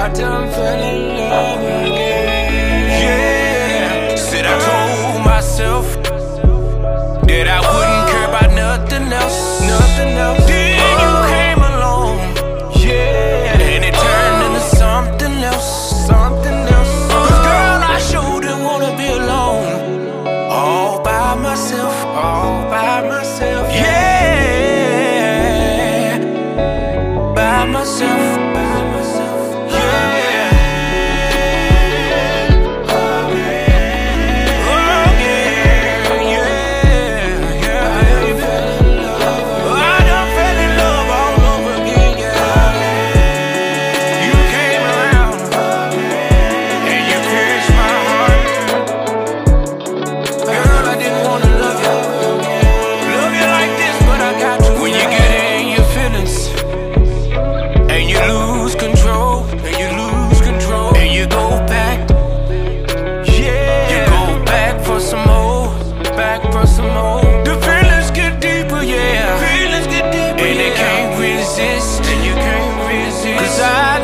done fell in love again. Yeah, said I told myself that I wouldn't care about nothing else, nothing else. Then you came along, yeah, and it turned into something else, something else. 'Cause girl, I sure didn't wanna be alone, all by myself, all by myself. Yeah, by myself. The feelings get deeper, yeah. Feelings get deeper, and you can't resist. 'Cause I